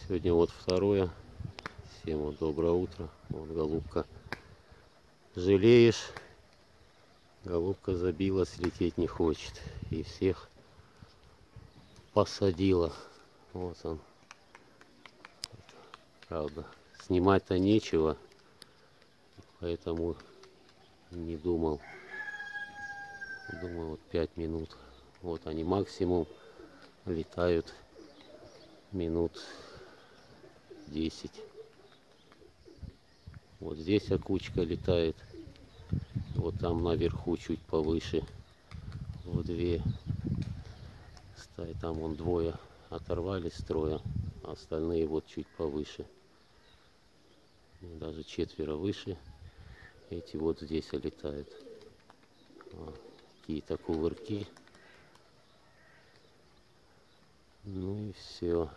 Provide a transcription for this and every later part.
Сегодня вот второе. Всем вот доброе утро. Вот голубка. Жалеешь, голубка забилась, лететь не хочет. И всех посадила. Вот он. Правда, снимать-то нечего, поэтому не думал. Думаю, вот 5 минут. Вот они максимум летают минут 10. Вот здесь окучка летает. Вот там наверху чуть повыше. В 2 стаи. Там вон двое оторвались строя. А остальные вот чуть повыше. Даже 4 выше. Эти вот здесь летают. Какие-то кувырки. Ну и все.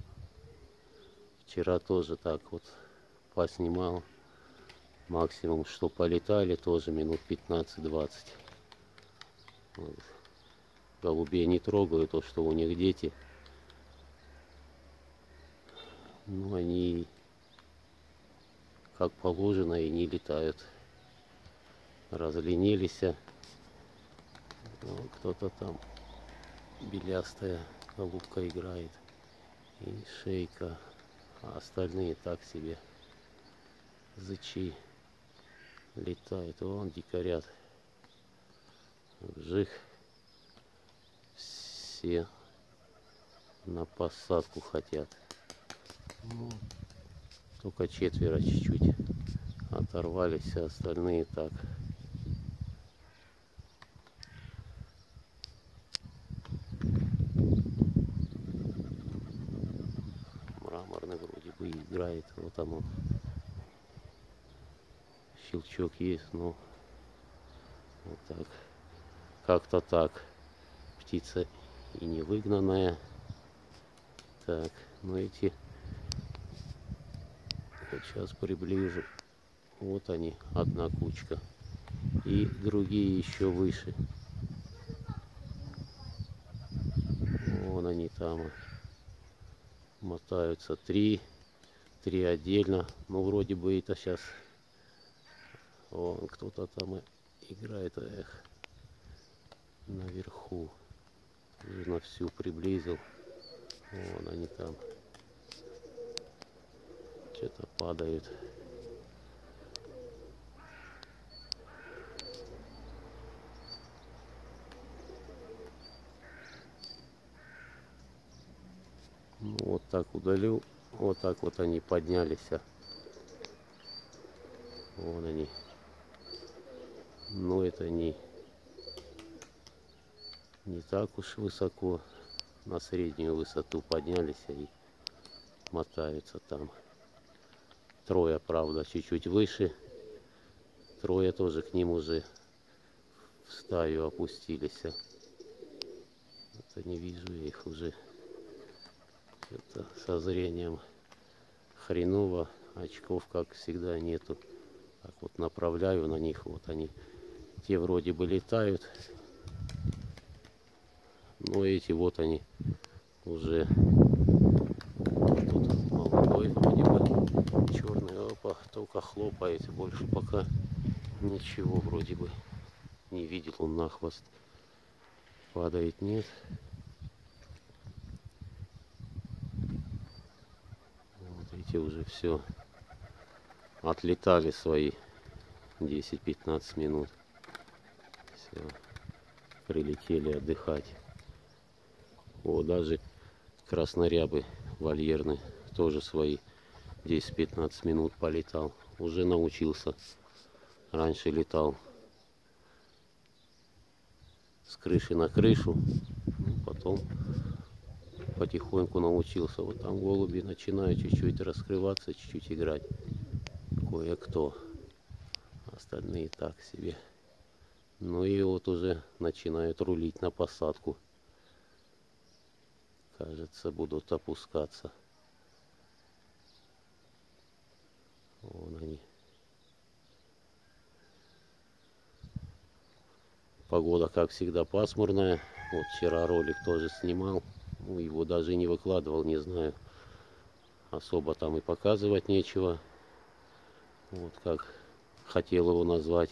Вчера тоже так вот поснимал. Максимум, что полетали, тоже минут 15-20. Вот. Голубей не трогаю, то что у них дети. Ну, они как положено и не летают. Разленились. Вот кто-то там белястая голубка играет. И шейка. А остальные так себе. Зычи летают. Вон дикарят. Вжих. Все на посадку хотят. Ну, только 4 чуть-чуть оторвались, а остальные так. Мраморный вроде бы играет. Вот оно. Щелчок есть, но вот так. Как-то так. Птица и не выгнанная. Так, ну эти вот сейчас приближу. Вот они, одна кучка. И другие еще выше. Вон они там мотаются. 3 отдельно. Ну вроде бы это сейчас. Вон кто-то там играет. Эх. Наверху. Нужно всю приблизил. Вон они там. Что-то падают. Ну, вот так удалил. Вот так вот они поднялись. Вон они. Но это не так уж высоко. На среднюю высоту поднялись и мотаются там. 3, правда, чуть-чуть выше. 3 тоже к ним уже в стаю опустились. Это не вижу я их уже. Это со зрением хреново. Очков, как всегда, нету. Так вот направляю на них. Вот они. Те вроде бы летают. Но эти вот они уже. Тут молодой вроде бы. Черный. Опа, только хлопает. Больше пока ничего вроде бы не видел. Он на хвост падает, нет. Вот эти уже все отлетали свои 10-15 минут. Все, прилетели отдыхать. О, даже краснорябы вольерный тоже свои 10-15 минут полетал. Уже научился. Раньше летал с крыши на крышу. Потом потихоньку научился. Вот там голуби начинают чуть-чуть раскрываться, чуть-чуть играть. Кое-кто. Остальные так себе. Ну и вот уже начинают рулить на посадку. Кажется, будут опускаться. Вон они. Погода, как всегда, пасмурная. Вот вчера ролик тоже снимал. Ну, его даже не выкладывал, не знаю. особо там и показывать нечего. Вот как хотел его назвать.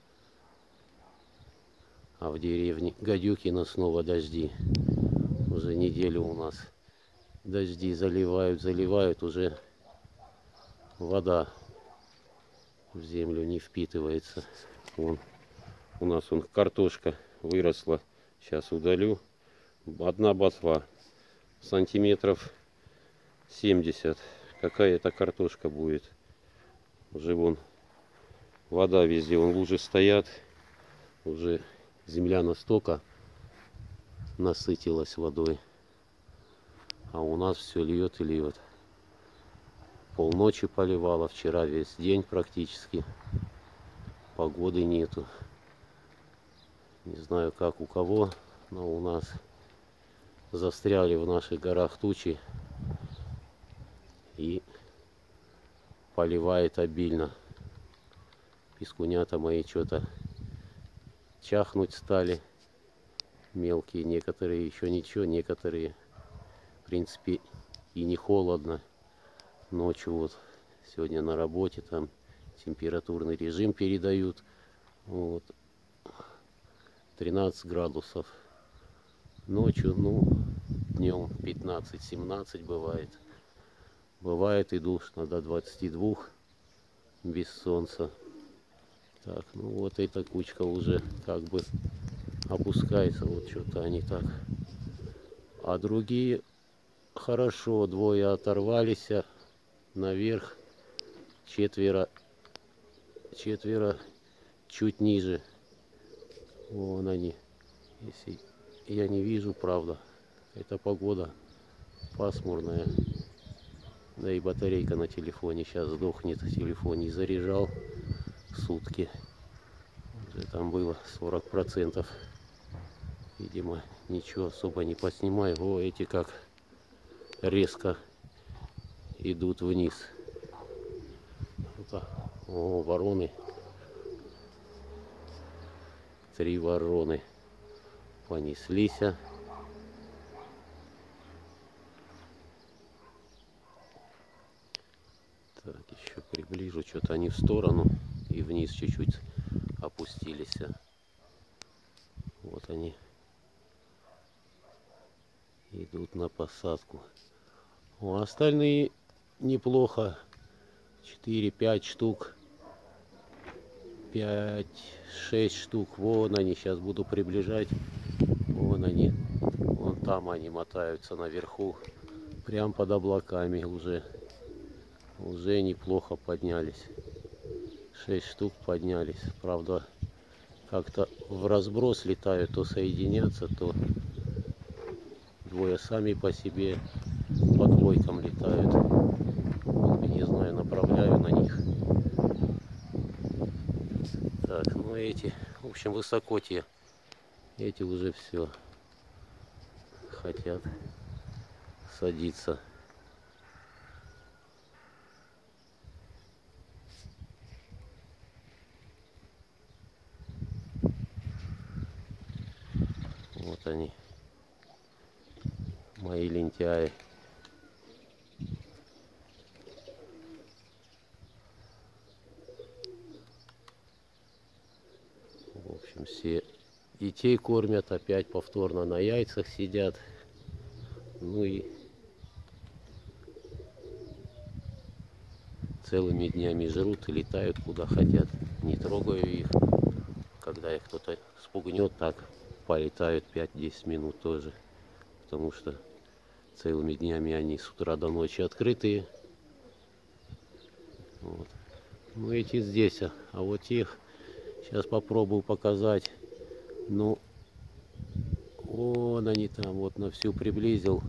А в деревне Гадюкино снова дожди. Уже неделю у нас дожди заливают, уже вода в землю не впитывается. Вон, у нас картошка выросла. Сейчас удалю. Одна ботва. Сантиметров 70. Какая это картошка будет? Уже вон вода везде, вон лужи стоят. Уже земля настолько насытилась водой. А у нас все льет и льет. Полночи поливало, вчера весь день практически. Погоды нету. Не знаю, как у кого, но у нас застряли в наших горах тучи и поливает обильно. Пискунята мои что-то чахнуть стали. Мелкие, некоторые еще ничего, некоторые, в принципе, и не холодно. Ночью вот сегодня на работе там температурный режим передают. Вот, 13 градусов. Ночью, ну, днем 15-17 бывает. Бывает и душно до 22 без солнца. Так, ну вот эта кучка уже как бы опускается. Вот что-то они так. А другие хорошо, двое оторвались наверх. Четверо чуть ниже. Вон они. Если я не вижу, правда. Это погода пасмурная. Да и батарейка на телефоне сейчас сдохнет. Телефон не заряжал сутки. Уже там было 40%. Видимо, ничего особо не поснимаю. О, эти как резко идут вниз. О, вороны. 3 вороны понеслись. Так, еще приближу. Что-то они в сторону и вниз чуть-чуть опустились. Вот они идут на посадку. О, остальные неплохо. 4-5 штук. 5-6 штук. Вон они. Сейчас буду приближать. Вон они. Вон там они мотаются наверху. Прям под облаками уже. Уже неплохо поднялись. 6 штук поднялись. Правда, как-то в разброс летают. То соединятся, то двое сами по себе по двойкам летают. Не знаю, направляю на них. Так, ну эти, в общем, высоко те. Эти уже все хотят садиться. Вот они, мои лентяи. В общем, все детей кормят, опять повторно на яйцах сидят. Ну и целыми днями жрут и летают куда хотят. Не трогаю их. Когда их кто-то спугнет, так полетают 5-10 минут тоже. Потому что целыми днями они с утра до ночи открытые. Вот. Ну эти здесь, а вот их сейчас попробую показать. Ну, вон они там, вот на всю приблизил.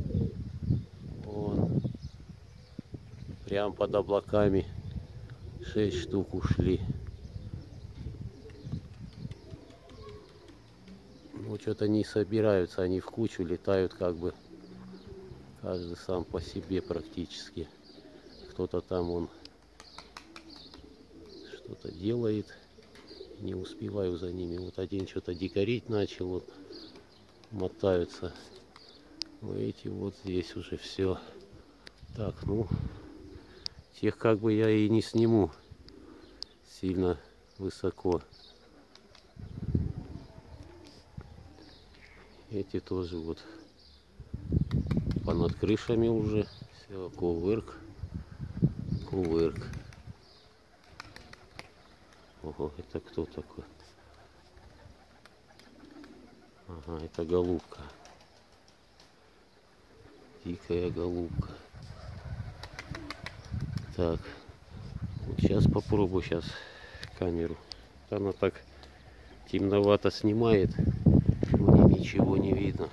Вон. Прям под облаками 6 штук ушли. Ну, что-то не собираются, они в кучу летают, как бы каждый сам по себе практически. Кто-то там он что-то делает, не успеваю за ними. Вот один что-то дикарить начал, вот мотаются. Но эти вот здесь уже все Так, ну, тех как бы я и не сниму сильно высоко. Эти тоже вот понад крышами уже. Все, кувырк, кувырк. Ого, это кто такой? Ага, это голубка. Дикая голубка. Так, вот сейчас попробую камеру. Она так темновато снимает, мне ничего не видно.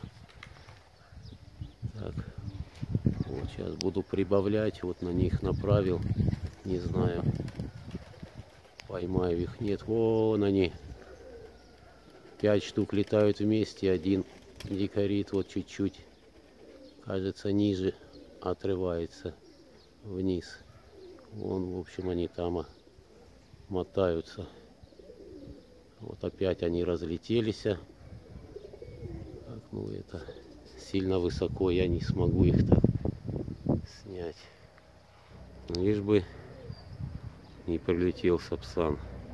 Так, вот сейчас буду прибавлять, вот на них направил, не знаю, поймаю их, нет, вон они, 5 штук летают вместе, один дикарит вот чуть-чуть, кажется, ниже отрывается вниз. Вон, в общем, они там мотаются. Вот опять они разлетелись. Так, ну это сильно высоко, я не смогу их так снять. Лишь бы не прилетел сапсан.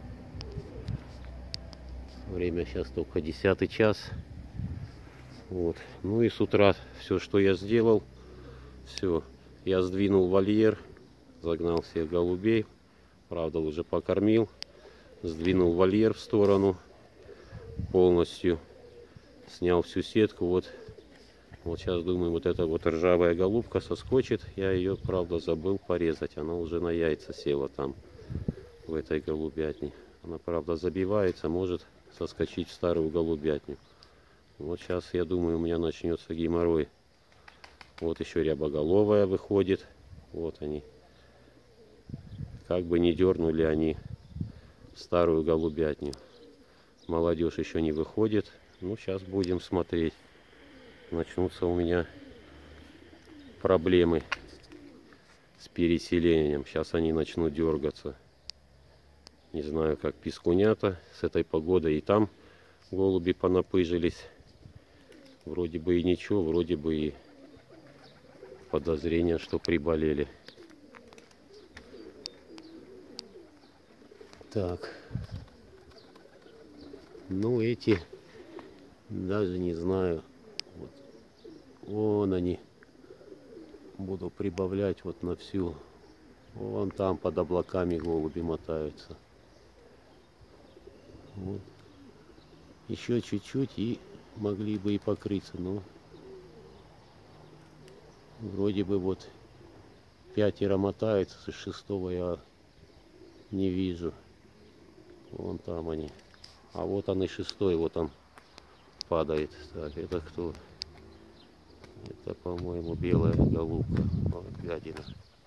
Время сейчас только 10 час. Вот. Ну и с утра все, что я сделал, все. Я сдвинул вольер, загнал всех голубей. Правда, уже покормил. Сдвинул вольер в сторону полностью. Снял всю сетку. Вот сейчас думаю, вот эта вот ржавая голубка соскочит. Я ее, правда, забыл порезать. Она уже на яйца села там, в этой голубятне. Она, правда, забивается, может соскочить в старую голубятню. Вот сейчас, я думаю, у меня начнется геморрой. Вот еще рябоголовая выходит. Вот они. Как бы не дернули они в старую голубятню. Молодежь еще не выходит. Ну, сейчас будем смотреть. Начнутся у меня проблемы с переселением. Сейчас они начнут дергаться. Не знаю, как пискунята с этой погодой. И там голуби понапыжились. Вроде бы и ничего, вроде бы и подозрение, что приболели. Так. Ну, эти даже не знаю. Вот. Вон они. Буду прибавлять вот на всю. Вон там под облаками голуби мотаются. Вот. Еще чуть-чуть и могли бы и покрыться, но вроде бы вот 5 мотаются, с 6-го я не вижу. Вон там они. А вот он и 6-й, вот он падает. Так, это кто? Это, по-моему, белая голубка. Вот, гадина.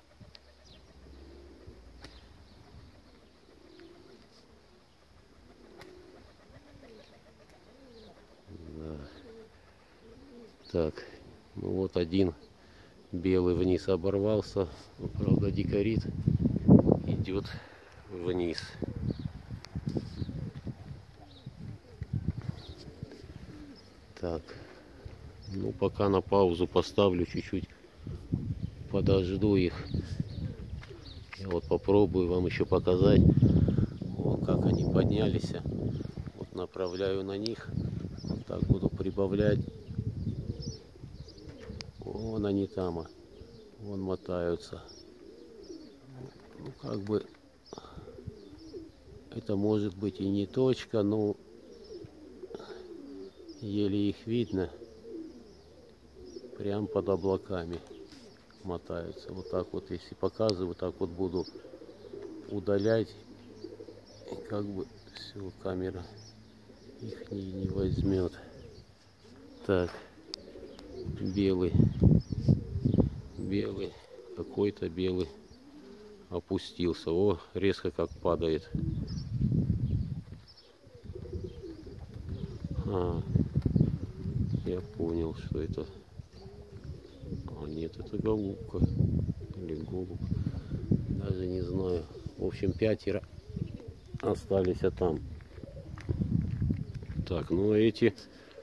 Да. Так, ну вот один белый вниз оборвался. Ну, правда, дикарит идет вниз. Так, ну пока на паузу поставлю, чуть-чуть подожду их. Я вот попробую вам еще показать, вот как они поднялись. Вот направляю на них, вот так буду прибавлять. Вон они там, вон мотаются. Ну как бы это может быть и не точка, но еле их видно. Прям под облаками мотаются. Вот так вот, если показываю, так вот буду удалять. И как бы все, камера их не возьмет. Так, белый, какой-то белый опустился. О, резко как падает. Я понял, что это. А нет, это голубка или голубь, даже не знаю. В общем, 5 остались там. Так, ну эти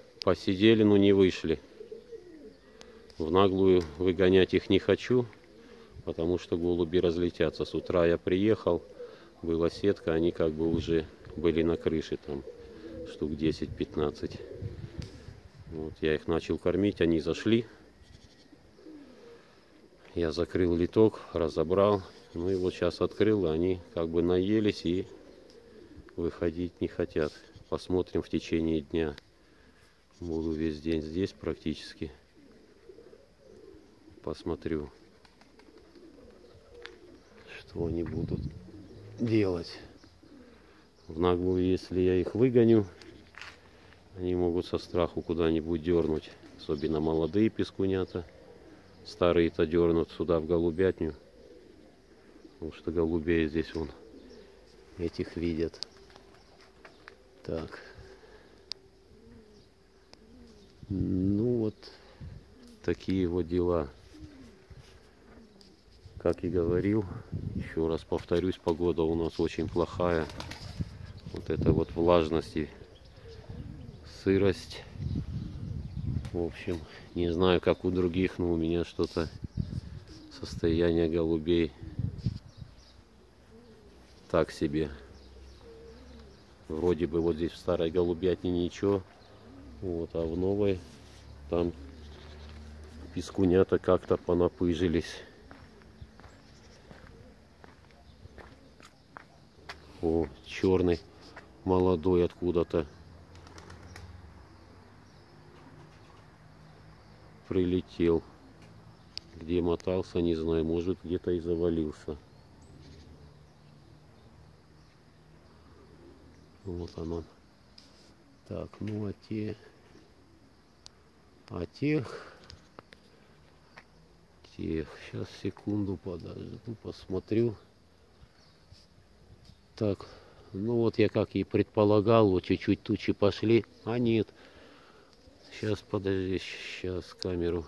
посидели, но не вышли. В наглую выгонять их не хочу. потому что голуби разлетятся. С утра я приехал, была сетка, они как бы уже были на крыше, там штук 10-15. Вот, я их начал кормить, они зашли. Я закрыл литок, разобрал. Ну и вот сейчас открыл, они как бы наелись и выходить не хотят. Посмотрим в течение дня. Буду весь день здесь практически. Посмотрю, что они будут делать. В наглую, если я их выгоню, они могут со страху куда-нибудь дернуть. Особенно молодые пескунята. Старые-то дернут сюда в голубятню. Потому что голубей здесь вон этих видят. Так. Ну вот такие вот дела. Как и говорил, еще раз повторюсь, погода у нас очень плохая. Вот это вот влажность и сырость. В общем, не знаю, как у других, но у меня что-то состояние голубей так себе. Вроде бы вот здесь в старой голубятне ничего, вот, а в новой там пескунята как-то понапыжились. О, черный молодой откуда-то прилетел. Где мотался, не знаю, может где-то и завалился. Вот оно. Так, ну а тех, сейчас секунду подожду, посмотрю. Так, ну вот я как и предполагал, вот чуть-чуть тучи пошли, а нет. Сейчас, подожди, сейчас камеру.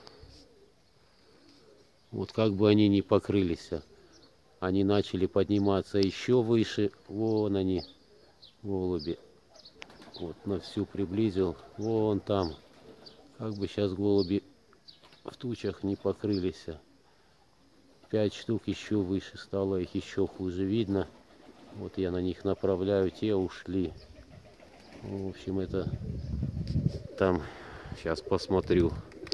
Вот как бы они не покрылись, они начали подниматься еще выше. Вон они, голуби. Вот на всю приблизил. Вон там. Как бы сейчас голуби в тучах не покрылись. 5 штук еще выше стало, их еще хуже видно. Вот я на них направляю, те ушли. В общем, это там, сейчас посмотрю.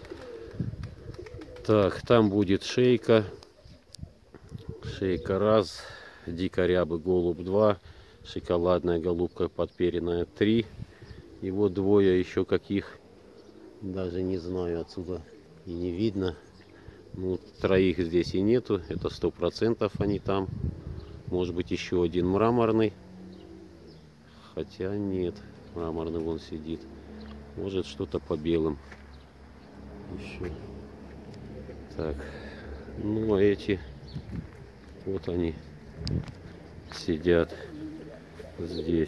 Так, там будет шейка. Шейка раз, дикорябы голубь 2, шоколадная голубка подперенная 3. И вот двое еще каких, даже не знаю, отсюда и не видно. Ну, троих здесь и нету, это 100% они там. Может быть еще один мраморный. Хотя нет, мраморный вон сидит. Может что-то по белым еще. Так, ну а эти, вот они сидят здесь.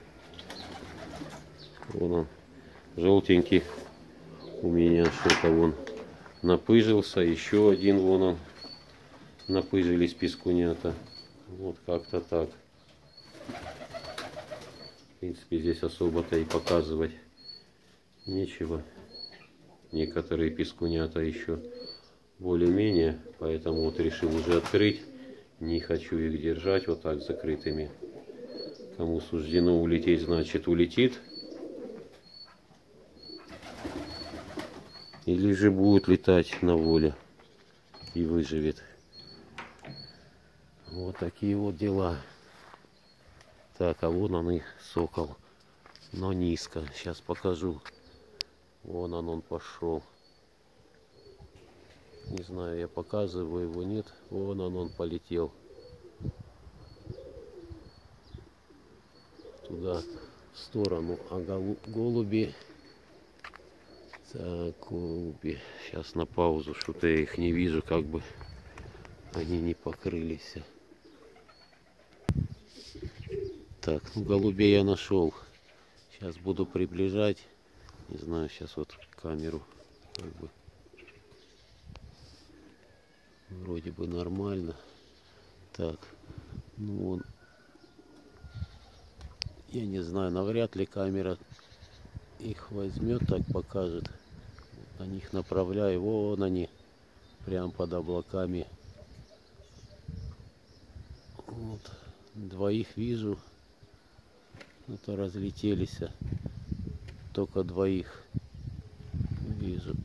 Вон он, желтенький у меня что-то вон напыжился. Еще один вон он, напыжились пескунята. Вот как-то так. В принципе, здесь особо-то и показывать нечего. Некоторые пескунята еще более-менее, поэтому вот решил уже открыть. Не хочу их держать вот так закрытыми. Кому суждено улететь, значит улетит. Или же будет летать на воле и выживет. Вот такие вот дела. Так, а вон он и сокол. Но низко. Сейчас покажу. Вон он пошел. Не знаю, я показываю его, нет. Вон он полетел. Туда, в сторону. А голуби... Так, голуби. Сейчас на паузу, что-то я их не вижу, как бы они не покрылись. Так, ну голубей я нашел. Сейчас буду приближать. Не знаю, сейчас вот камеру как бы. Вроде бы нормально. Так, ну он, я не знаю, навряд ли камера их возьмет, так покажет. На них направляю, вон они, прям под облаками Вот. Двоих вижу. Это разлетелись. Только двоих вижу.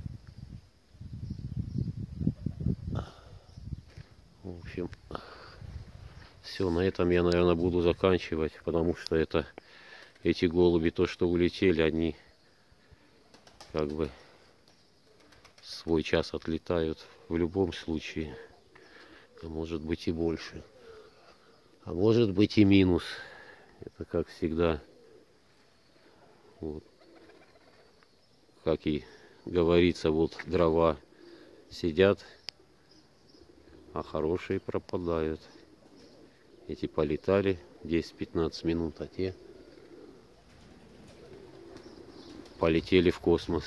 В общем, все, на этом я, наверное, буду заканчивать, потому что эти голуби, то, что улетели, они как бы свой час отлетают в любом случае. А может быть и больше. А может быть и минус. Это как всегда. Вот. Как и говорится, вот дрова сидят, а хорошие пропадают. Эти полетали 10-15 минут, а те полетели в космос.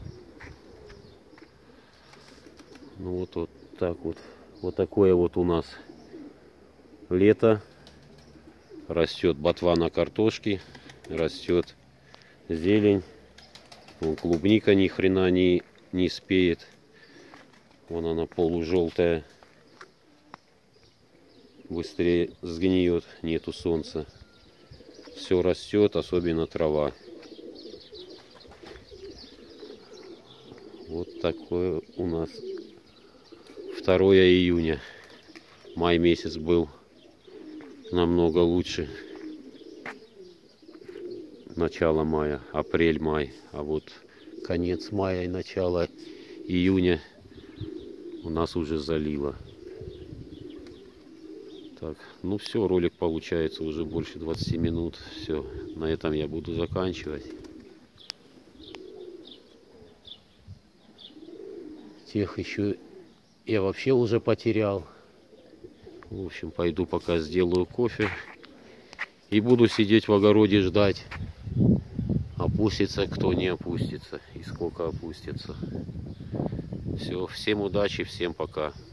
Ну вот так вот. Вот такое вот у нас лето. Растет ботва на картошке, растет зелень. Вон клубника ни хрена не спеет. Вон она полужелтая. Быстрее сгниет, нету солнца. Все растет, особенно трава. Вот такое у нас 2 июня. Май месяц был намного лучше. Начало мая, апрель-май. А вот конец мая и начало июня у нас уже залило. Так, ну все, ролик получается уже больше 20 минут. Все, на этом я буду заканчивать. Тех еще я вообще уже потерял. В общем, пойду пока сделаю кофе. И буду сидеть в огороде ждать, опустится кто не опустится и сколько опустится. Все, всем удачи, всем пока.